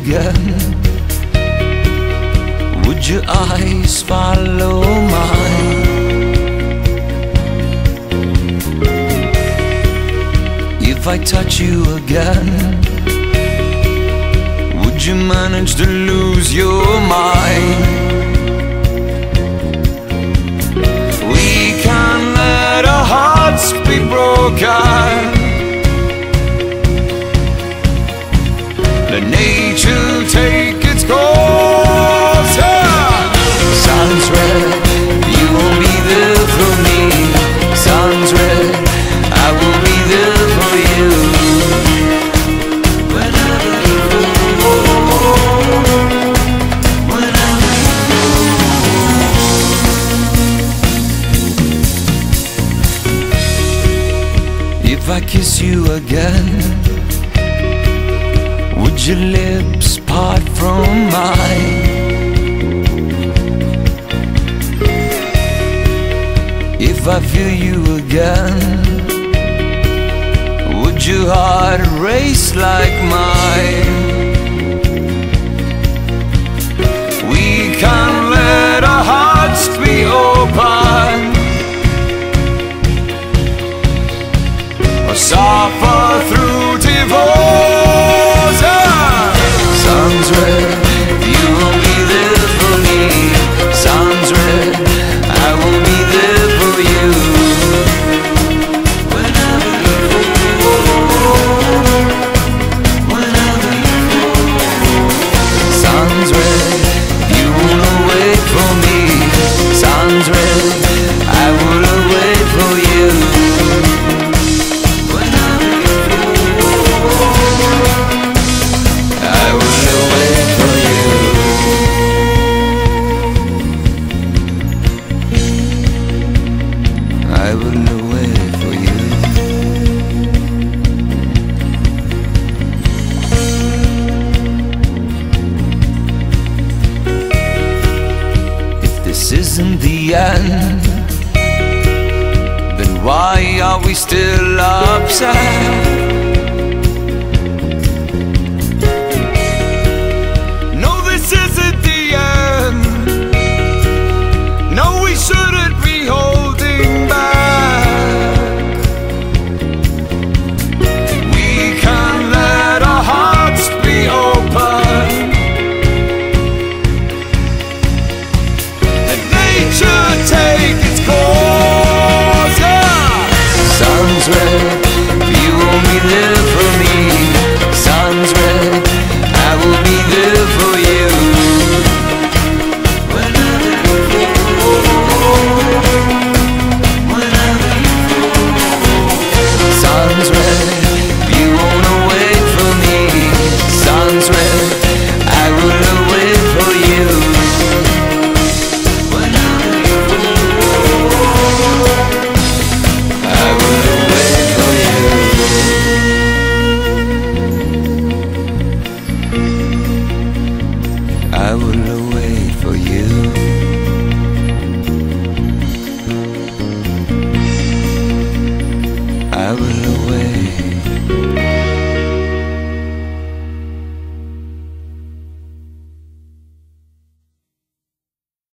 again, would your eyes follow mine? If I touch you again, would you manage to lose your mind? We can't let our hearts be broken. Let nature take its course. Sans red, you won't be there for me. Sans red, I will be there for you. Whenever you go, whenever you go. If I kiss you again, would your lips part from mine? If I feel you again, would your heart race like mine? We can't let our hearts be open or suffer through divorce. Sans red, you won't be there for me. Sans red, I will be there for you. Whenever you go, whenever you go. Sans red, you will wait for me. Sans red, I will wait for you. Whenever you go, I will wait for you. I will wait for you. If this isn't the end, then why are we still upset? No, this isn't the end. No, we shouldn't be holding back. We can't let our hearts be open. Let nature take its course. Sans red, you won't be there for me. Sans red, I will be there for you. Whenever you go, whenever you go. Sans red, you won't wait for me. Sans red, I will wait for you. Whenever you go, I will wait for you. I will wait for you. I will wait.